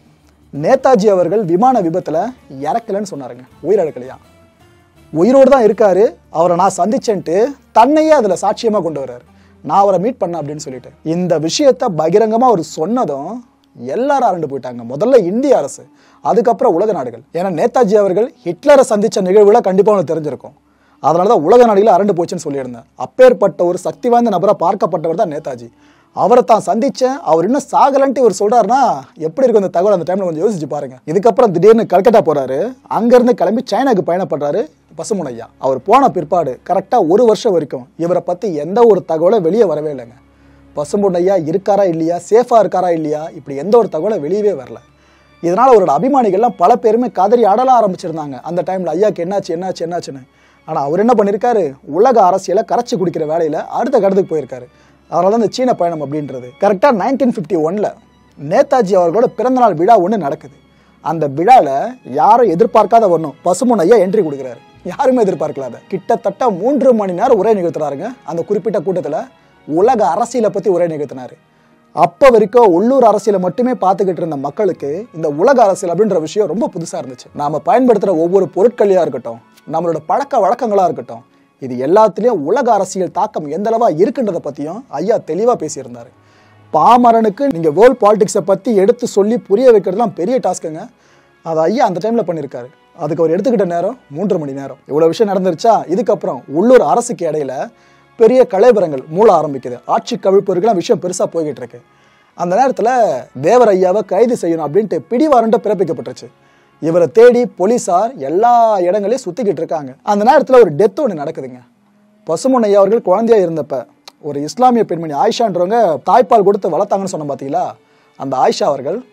நேதாஜி அவர்கள் விமான விபத்துல இறக்கலன்னு சொன்னாருங்க, உயிரிழக்கலையா. உயிரோடு தான் இருக்காரு, அவரை நான் சந்திச்சேன்ட்டு தன்னையே அதுல சாட்சியமா கொண்டு வர்றாரு, நான் அவரை மீட் பண்ண அப்படின்னு சொல்லிட்டு. இந்த விஷயத்த பகிரங்கமா அவர் சொன்னதும் எல்லாரும் அரண்டு போயிட்டாங்க. முதல்ல இந்திய அரசு, அதுக்கப்புறம் உலக நாடுகள். ஏன்னா நேதாஜி அவர்கள் ஹிட்லரை சந்திச்ச நிகழ்வுல கண்டிப்பா அவனுக்கு தெரிஞ்சிருக்கும். அதனாலதான் உலக நாடுகள் அரண்டு போச்சுன்னு சொல்லியிருந்தேன். அப்பேற்பட்ட ஒரு சக்தி வாய்ந்த நபரா பார்க்கப்பட்டவர் தான் நேதாஜி. அவரை தான் சந்திச்சேன், அவர் இன்னும் சாகலன்ட்டு இவர் சொல்றாருன்னா எப்படி இருக்கும் இந்த தகவல்? அந்த டைம்ல கொஞ்சம் யோசிச்சு பாருங்க. இதுக்கப்புறம் திடீர்னு கல்கட்டா போறாரு, அங்கிருந்து கிளம்பி சைனாக்கு பயணப்படுறாரு பசும்பொன் ஐயா. அவர் போன பிற்பாடு கரெக்டா 1 வருஷம் வரைக்கும் இவரை பத்தி எந்த ஒரு தகவலும் வெளியே வரவே இல்லைங்க. பசும்பொன் ஐயா இருக்காரா இல்லையா, சேஃபா இருக்காரா இல்லையா, இப்படி எந்த ஒரு தகவலும் வெளியவே வரல. இதனால அவரோட அபிமானிகள்லாம் பல பேருமே கதறி அடல ஆரம்பிச்சிருந்தாங்க அந்த டைம்ல, ஐயாக்கு என்னாச்சுன்னு. ஆனா அவர் என்ன பண்ணிருக்காரு, உலக அரசியலை கரைச்சி குடிக்கிற வேலையில அடுத்த கடத்துக்கு போயிருக்காரு. அதனால தான் இந்த சீன பயணம் அப்படின்றது. கரெக்டா 1951 நேதாஜி அவர்களோட பிறந்தநாள் விழா ஒன்று நடக்குது. அந்த விழால யாரும் எதிர்பார்க்காத வரணும் பசும்பொன் ஐயா என்ட்ரி கொடுக்குறாரு. யாருமே எதிர்பார்க்கலாத கிட்டத்தட்ட 3 மணி நேரம் உரை நிகழ்த்துறாருங்க. அந்த குறிப்பிட்ட கூட்டத்தில் உலக அரசியலை பத்தி உரை நிகழ்த்தினாரு. அப்போ வரைக்கும் உள்ளூர் அரசியலை மட்டுமே பார்த்துக்கிட்டு இருந்த மக்களுக்கு இந்த உலக அரசியல் அப்படின்ற விஷயம் ரொம்ப புதுசா இருந்துச்சு. நாம பயன்படுத்துற ஒவ்வொரு பொருட்களையா இருக்கட்டும், நம்மளோட பழக்க வழக்கங்களா இருக்கட்டும், இது எல்லாத்துலேயும் உலக அரசியல் தாக்கம் எந்த அளவா இருக்குன்றதை பற்றியும் ஐயா தெளிவாக பேசியிருந்தார். பாமரனுக்கு நீங்கள் வேர்ல்ட் பாலிடிக்ஸை பற்றி எடுத்து சொல்லி புரிய வைக்கிறதுலாம் பெரிய டாஸ்க்குங்க. அதை ஐயா அந்த டைமில் பண்ணியிருக்காரு. அதுக்கு அவர் எடுத்துக்கிட்ட நேரம் 3 மணி நேரம். இவ்வளோ விஷயம் நடந்துருச்சா, இதுக்கப்புறம் உள்ளூர் அரசுக்கு இடையில பெரிய கலைபரங்கள் மூல ஆரம்பிக்குது. ஆட்சி கவிழ்ப்புக்கெல்லாம் விஷயம் பெருசாக போய்கிட்டு இருக்கு. அந்த நேரத்தில் தேவர் ஐயாவை கைது செய்யணும் அப்படின்ட்டு பிடிவாரண்ட பிறப்பிக்கப்பட்டுருச்சு. இவரை தேடி போலீஸார் எல்லா இடங்களையும் சுத்திக்கிட்டு இருக்காங்க. அந்த நேரத்தில் ஒரு டெத் ஒன்று நடக்குதுங்க. பசும்பொன் ஐயா அவர்கள் குழந்தையா இருந்தப்ப ஒரு இஸ்லாமிய பெண்மணி ஆயிஷான்றவங்க தாய்ப்பால் கொடுத்து வளர்த்தாங்கன்னு சொன்ன பார்த்தீங்களா, அந்த ஆயிஷா அவர்கள்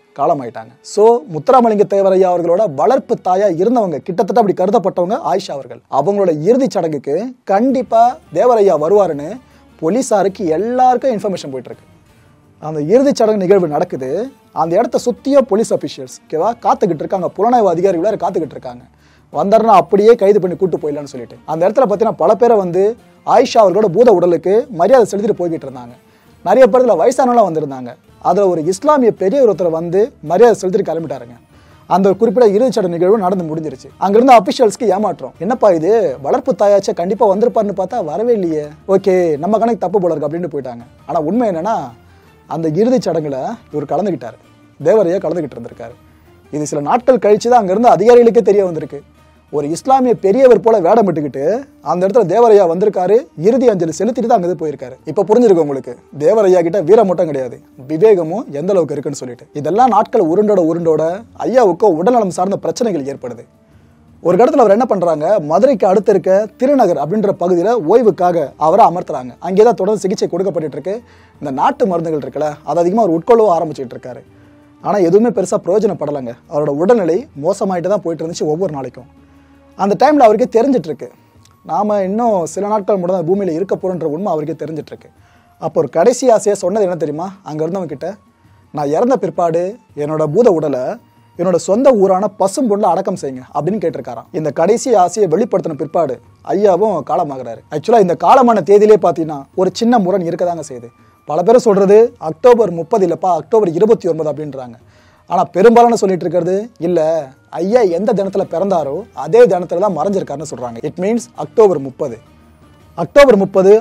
காலமாயிட்டாங்க. ஸோ முத்துராமலிங்க தேவர் ஐயா அவர்களோட வளர்ப்பு தாயா இருந்தவங்க, கிட்டத்தட்ட அப்படி கருதப்பட்டவங்க ஆயிஷா அவர்கள். அவங்களோட இறுதி சடங்குக்கு கண்டிப்பா தேவர் ஐயா வருவாருன்னு போலீஸாருக்கு எல்லாருக்கும் இன்ஃபர்மேஷன் போயிட்டு இருக்கு. அந்த இறுதி சடங்கு நிகழ்வு நடக்குது. அந்த இடத்த சுத்தியோ போலீஸ் அபிஷியல்ஸ் ஓகேவா காத்துக்கிட்டு இருக்காங்க, புலனாய்வு அதிகாரிகள் காத்துக்கிட்டு இருக்காங்க. வந்தாருன்னா அப்படியே கைது பண்ணி கூட்டு போயிடலான்னு சொல்லிட்டு அந்த இடத்துல பார்த்தீங்கன்னா பல பேரை வந்து ஆயிஷா அவர்களோட பூத உடலுக்கு மரியாதை செலுத்திட்டு போய்கிட்டு இருந்தாங்க. நிறைய பேர்ல வயசானவங்களாம் வந்திருந்தாங்க. அதில் ஒரு இஸ்லாமிய பெரிய ஒருத்தரை வந்து மரியாதை செலுத்திட்டு கிளம்பிட்டாருங்க. அந்த ஒரு குறிப்பிட்ட இறுதி சடங்கு நிகழ்வு நடந்து முடிஞ்சிருச்சு. அங்கிருந்த அபிஷியல்ஸ்க்கு ஏமாற்றம், என்னப்பா இது வளர்ப்பு தாயாச்சே கண்டிப்பா வந்திருப்பாருன்னு பார்த்தா வரவே இல்லையே, ஓகே நம்ம கணக்கு தப்பு போல இருக்கு அப்படின்னு போயிட்டாங்க. ஆனா உண்மை என்னன்னா அந்த இறுதி சடங்குல இவர் கலந்துக்கிட்டாரு, தேவரையா கலந்துக்கிட்டு இருந்திருக்காரு. இது சில நாட்கள் கழிச்சு தான் அங்கிருந்த அதிகாரிகளுக்கே தெரிய வந்திருக்கு. ஒரு இஸ்லாமிய பெரியவர் போல வேடமிட்டுக்கிட்டு அந்த இடத்துல தேவரையா வந்திருக்காரு, இறுதி அஞ்சலி செலுத்திட்டு தான் அங்கே போயிருக்காரு. இப்ப புரிஞ்சிருக்கு உங்களுக்கு தேவரையா கிட்ட வீரம் மட்டும் கிடையாது, விவேகமும் எந்த அளவுக்கு இருக்குன்னு சொல்லிட்டு. இதெல்லாம் நாட்கள் உருண்டோட ஐயாவுக்கு உடல்நலம் சார்ந்த பிரச்சனைகள் ஏற்படுது. ஒரு இடத்துல அவர் என்ன பண்றாங்க, மதுரைக்கு அடுத்து இருக்க திருநகர் அப்படின்ற பகுதியில் ஓய்வுக்காக அவரை அமர்த்துறாங்க. அங்கேதான் தொடர்ந்து சிகிச்சை கொடுக்கப்பட்டு இருக்கு. இந்த நாட்டு மருந்துகள் இருக்குல்ல அதை அதிகமாக அவர் உட்கொள்ளவும் ஆரம்பிச்சுட்டு இருக்காரு. ஆனால் எதுவுமே பெருசாக பிரயோஜனப்படலைங்க. அவரோட உடல்நிலை மோசமாயிட்டு தான் போயிட்டு இருந்துச்சு ஒவ்வொரு நாளைக்கும். அந்த டைமில் அவருக்கே தெரிஞ்சிட்டு இருக்கு நாம் இன்னும் சில நாட்கள் மட்டும் தான் பூமியில் இருக்க போகிறோன்ற உண்மை அவருக்கே தெரிஞ்சிட்டு இருக்கு. அப்போ ஒரு கடைசி ஆசையாக சொன்னது என்ன தெரியுமா, அங்கே இருந்தவங்க கிட்ட, நான் இறந்த பிற்பாடு என்னோட பூத உடலை என்னோட சொந்த ஊரான பசும்பொன்ல அடக்கம் செய்யுங்க அப்படின்னு கேட்டிருக்காராம். இந்த கடைசி ஆசையை வெளிப்படுத்தின பிற்பாடு ஐயாவும் காலமாகிறாரு. ஆக்சுவலாக இந்த காலமான தேதியிலே பார்த்தீங்கன்னா ஒரு சின்ன முரண் இருக்கதாங்க செய்யுது. பல பேர் சொல்றது அக்டோபர் 30 இல்லப்பா அக்டோபர் 29 அப்படின்றாங்க. ஆனால் பெரும்பாலான சொல்லிட்டு இருக்கிறது இல்லை, ஐயா எந்த தினத்தில் பிறந்தாரோ அதே தினத்துல தான் மறைஞ்சிருக்காருன்னு சொல்றாங்க. It means October 30. அக்டோபர் 30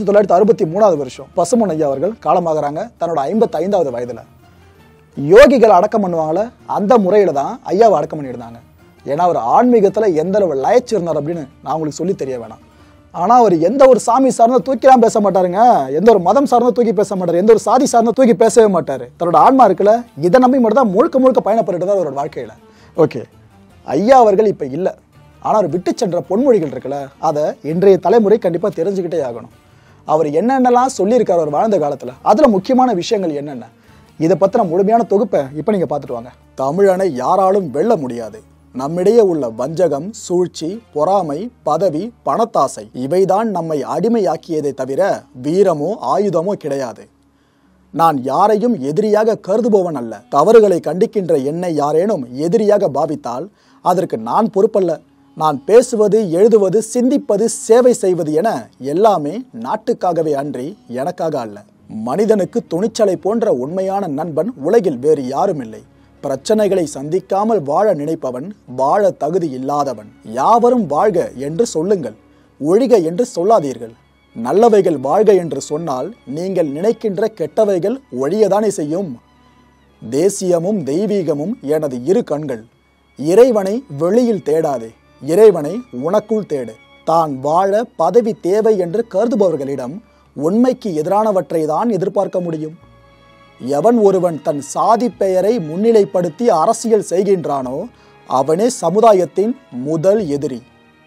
1963 வருஷம் பசும்பொன் ஐயா அவர்கள் காலமாகறாங்க தன்னோட 55வது வயதுல. யோகிகள் அடக்கம் பண்ணுவாங்கள அந்த முறையில தான் ஐயாவை அடக்கம் பண்ணியிருந்தாங்க. ஏன்னா அவர் ஆன்மீகத்துல எந்த அளவு லயச்சிருந்தார் அப்படின்னு நான் உங்களுக்கு சொல்லி தெரிய வேணாம். ஆனா அவர் எந்த ஒரு சாமி சார்ந்த தூக்கிலாம் பேச மாட்டாருங்க, எந்த ஒரு மதம் சார்ந்த தூக்கி பேச மாட்டாரு, எந்த ஒரு சாதி சார்ந்த தூக்கி பேசவே மாட்டாரு. தன்னோட ஆன்மா இருக்குல்ல இதை நம்பி மட்டும் தான் முழுக்க பயணப்பட்டு தான் அவரோட வாழ்க்கையில. ஓகே, ஐயா அவர்கள் இப்ப இல்லை, ஆனா அவர் விட்டு சென்ற பொன்மொழிகள் இருக்குல்ல அதை இன்றைய தலைமுறை கண்டிப்பா தெரிஞ்சுக்கிட்டே ஆகணும். அவர் என்னென்னலாம் சொல்லியிருக்காரு அவர் வாழ்ந்த காலத்துல, அதுல முக்கியமான விஷயங்கள் என்னென்ன, இதை பத்தின முழுமையான தொகுப்பை இப்ப நீங்க பார்த்துட்டு வாங்க. தமிழனை யாராலும் வெல்ல முடியாது. நம்மிடையே உள்ள வஞ்சகம், சூழ்ச்சி, பொறாமை, பதவி, பணத்தாசை இவைதான் நம்மை அடிமையாக்கியதை தவிர வீரமோ ஆயுதமோ கிடையாது. நான் யாரையும் எதிரியாக கருதுபவன் அல்ல. தவறுகளை கண்டிக்கின்ற என்னை யாரேனும் எதிரியாக பாவித்தால் அதற்கு நான் பொறுப்பல்ல. நான் பேசுவது, எழுதுவது, சிந்திப்பது, சேவை செய்வது என எல்லாமே நாட்டுக்காகவே அன்றி எனக்காக அல்ல. மனிதனுக்கு துணிச்சலை போன்ற உண்மையான நண்பன் உலகில் வேறு யாரும் இல்லை. பிரச்சனைகளை சந்திக்காமல் வாழ நினைப்பவன் வாழ தகுதி இல்லாதவன். யாவரும் வாழ்க என்று சொல்லுங்கள், ஒழிக என்று சொல்லாதீர்கள். நல்லவைகள் வாழ்க என்று சொன்னால் நீங்கள் நினைக்கின்ற கெட்டவைகள் ஒழியதானே செய்யும். தேசியமும் தெய்வீகமும் எனது இரு கண்கள். இறைவனை வெளியில் தேடாதே, இறைவனை உனக்குள் தேடு. தான் வாழ பதவி தேவை என்று கருதுபவர்களிடம் உண்மைக்கு எதிரானவற்றை தான் எதிர்பார்க்க முடியும். எவன் ஒருவன் தன் சாதி பெயரை முன்னிலைப்படுத்தி அரசியல் செய்கின்றானோ அவனே சமுதாயத்தின் முதல் எதிரி.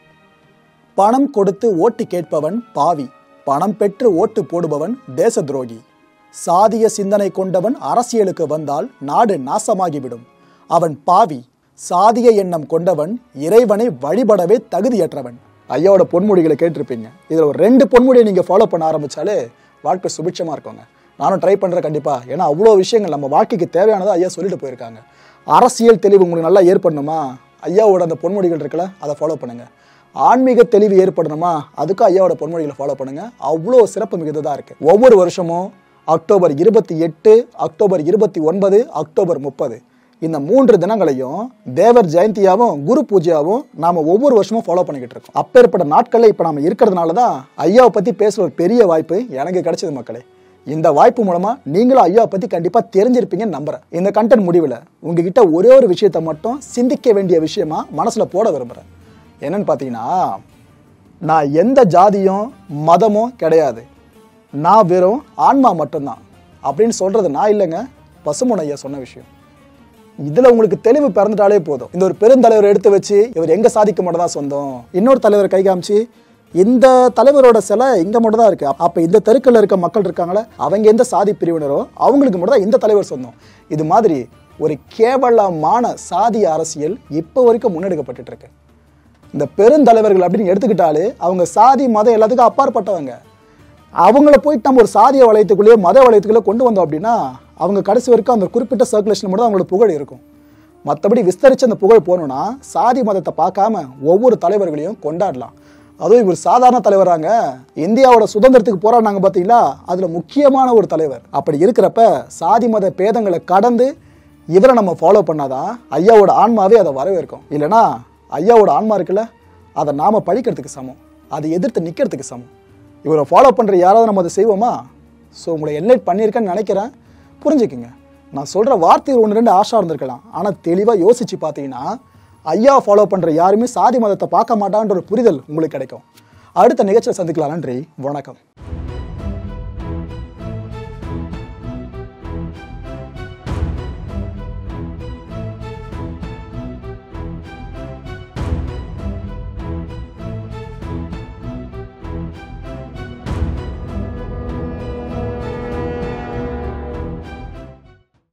பணம் கொடுத்து ஓட்டு கேட்பவன் பாவி, பணம் பெற்று ஓட்டு போடுபவன் தேச துரோகி. சாதிய சிந்தனை கொண்டவன் அரசியலுக்கு வந்தால் நாடு நாசமாகிவிடும். அவன் பாவி. சாதிய எண்ணம் கொண்டவன் இறைவனை வழிபடவே தகுதியற்றவன். ஐயாவோட பொன்மொழிகளை கேட்டிருப்பீங்க. இதில் ஒரு 2 பொன்மொழியை நீங்கள் ஃபாலோ பண்ண ஆரம்பித்தாலே வாழ்க்கை சுபிட்சமாக இருக்குங்க. நானும் ட்ரை பண்ணுறேன் கண்டிப்பாக. ஏன்னா அவ்வளோ விஷயங்கள் நம்ம வாழ்க்கைக்கு தேவையானதை ஐயா சொல்லிட்டு போயிருக்காங்க. அரசியல் தெளிவு உங்களுக்கு நல்லா ஏற்படணுமா, ஐயாவோட அந்த பொன்மொழிகள் இருக்குல்ல அதை ஃபாலோ பண்ணுங்கள். ஆன்மீக தெளிவு ஏற்படணுமா, அதுக்கும் ஐயாவோட பொன்மொழிகளை ஃபாலோ பண்ணுங்கள். அவ்வளோ சிறப்பு மிகுந்ததாக இருக்குது. ஒவ்வொரு வருஷமும் அக்டோபர் 28, அக்டோபர் 29, அக்டோபர் 30 இந்த 3 தினங்களையும் தேவர் ஜெயந்தியாவும் குரு பூஜையாவும் நாம ஒவ்வொரு வருஷமும் ஃபாலோ பண்ணிக்கிட்டு இருக்கோம். அப்பேற்பட்ட நாட்களில் இப்போ நாம இருக்கிறதுனால தான் ஐயாவை பற்றி பேசுகிற ஒரு பெரிய வாய்ப்பு எனக்கு கிடைச்சது மக்களே. இந்த வாய்ப்பு மூலமா நீங்களும் ஐயாவை பற்றி கண்டிப்பாக தெரிஞ்சிருப்பீங்கன்னு நம்புறேன். இந்த கண்டென்ட் முடிவில் உங்ககிட்ட ஒரே ஒரு விஷயத்தை மட்டும் சிந்திக்க வேண்டிய விஷயமா மனசில் போட விரும்புகிறேன். என்னன்னு பார்த்தீங்கன்னா, நான் எந்த ஜாதியும் மதமும் கிடையாது, நான் வெறும் ஆன்மா மட்டும்தான் அப்படின்னு சொல்றது நான் இல்லைங்க, பசும்பொன் ஐயா சொன்ன விஷயம். இதுல உங்களுக்கு தெளிவு பிறந்துட்டாலே போதும். இந்த ஒரு பெருந்தலைவர் எடுத்து வச்சு இவர் எங்க சாதிக்க மட்டும் தான் சொந்தம், இன்னொரு தலைவர் கை காமிச்சு இந்த தலைவரோட சிலை இங்க மட்டும் தான் இருக்கு, அப்ப இந்த தெருக்கல்ல இருக்க மக்கள் இருக்காங்களே அவங்க எந்த சாதி பிரிவினரோ அவங்களுக்கு மட்டும் தான் இந்த தலைவர் சொந்தம். இது மாதிரி ஒரு கேவலமான சாதிய அரசியல் இப்போ வரைக்கும் முன்னெடுக்கப்பட்டு இருக்கு. இந்த பெருந்தலைவர்கள் அப்படின்னு எடுத்துக்கிட்டாலே அவங்க சாதி மதம் எல்லாத்துக்கும் அப்பாற்பட்டவங்க. அவங்கள போயிட்டு நம்ம ஒரு சாதிய வளையத்துக்குள்ளேயே மத வளையத்துக்குள்ளே கொண்டு வந்தோம் அப்படின்னா அவங்க கடைசி வரைக்கும் அந்த குறிப்பிட்ட சர்க்குலேஷன் மட்டும் அவங்களோட புகழ் இருக்கும். மற்றபடி விஸ்தரித்து அந்த புகழ் போகணுன்னா சாதி மதத்தை பார்க்காம ஒவ்வொரு தலைவர்களையும் கொண்டாடலாம். அதுவும் இவர் சாதாரண தலைவராங்க, இந்தியாவோட சுதந்திரத்துக்கு போராடினாங்க பார்த்தீங்களா, அதில் முக்கியமான ஒரு தலைவர். அப்படி இருக்கிறப்ப சாதி மத பேதங்களை கடந்து இவரை நம்ம ஃபாலோ பண்ணாதான் ஐயாவோட ஆன்மாவே அதை வரவேற்கும். இல்லைனா ஐயாவோட ஆன்மா இருக்குல்ல, அதை நாம் பழிக்கிறதுக்கு சமம், அதை எதிர்த்து நிற்கிறதுக்கு சமம். இவரை ஃபாலோ பண்ணுற யாராவது நம்ம அதை செய்வோமா? ஸோ உங்களை என்லைட் பண்ணியிருக்கேன்னு நினைக்கிறேன். புரிஞ்சுக்குங்க, நான் சொல்கிற வார்த்தைகள் 1-2 ஆஷா இருந்திருக்கலாம், ஆனால் தெளிவாக யோசித்து பார்த்தீங்கன்னா ஐயா ஃபாலோ பண்ணுற யாருமே சாதி மதத்தை பார்க்க மாட்டான்ற ஒரு புரிதல் உங்களுக்கு கிடைக்கும். அடுத்த நிகழ்ச்சியில் சந்திக்கலாம். நன்றி, வணக்கம்.